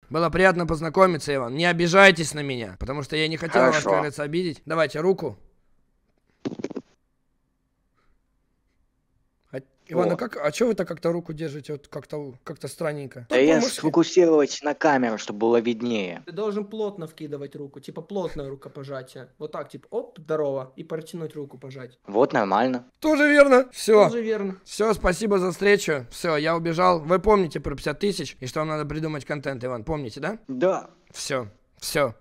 Было приятно познакомиться, Иван. Не обижайтесь на меня, потому что я не хотел вас, Хорошо. кажется, обидеть. Давайте руку. Иван, О. а чё вы так как-то руку держите? Вот как-то странненько. Да я сфокусировать на камеру, чтобы было виднее. Ты должен плотно вкидывать руку, типа плотное рукопожатие. Вот так, типа, оп, здорово, и протянуть руку пожать. Вот нормально. Тоже верно. Все. Тоже верно. Все, спасибо за встречу. Все, я убежал. Вы помните про 50 тысяч и что вам надо придумать контент, Иван? Помните, да? Да. Все.